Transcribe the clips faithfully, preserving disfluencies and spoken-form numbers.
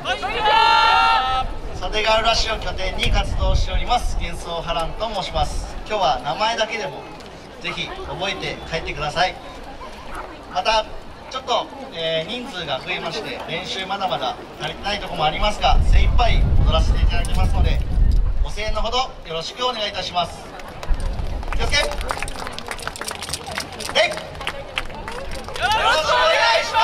袖ヶ浦市を拠点に活動しております幻想波乱と申します。今日は名前だけでもぜひ覚えて帰ってください。またちょっと、えー、人数が増えまして練習まだまだ足りてないところもありますが、精一杯踊らせていただきますのでご声援のほどよろしくお願いいたします。気をつけレイよろしくお願いします。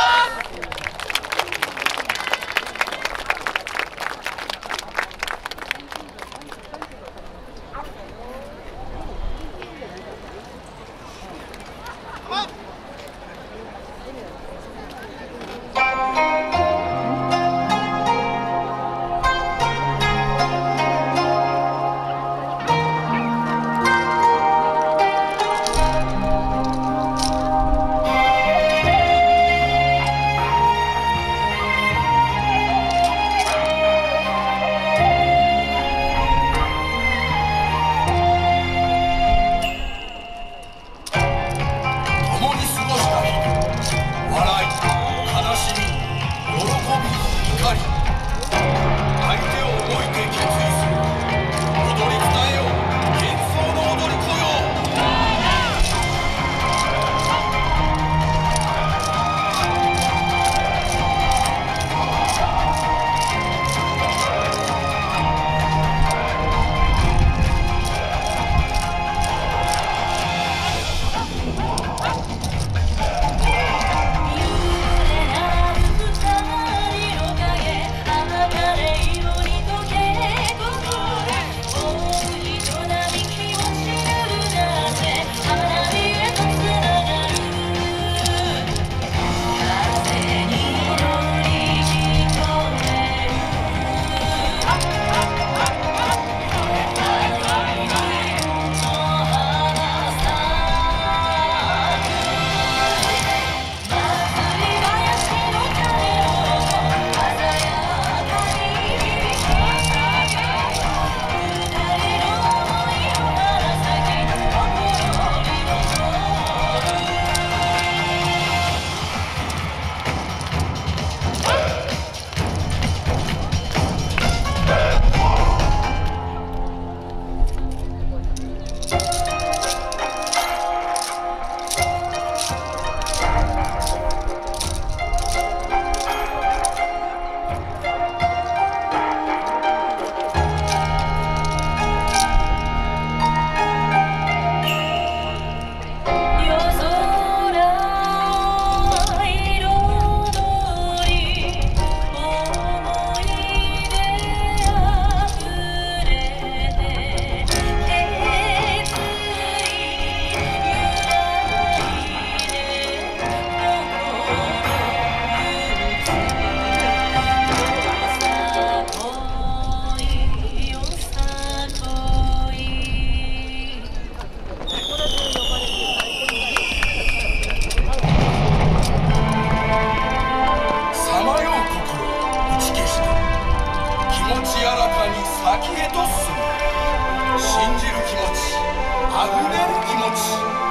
先へと進む、信じる気持ち、あふれる気持ち。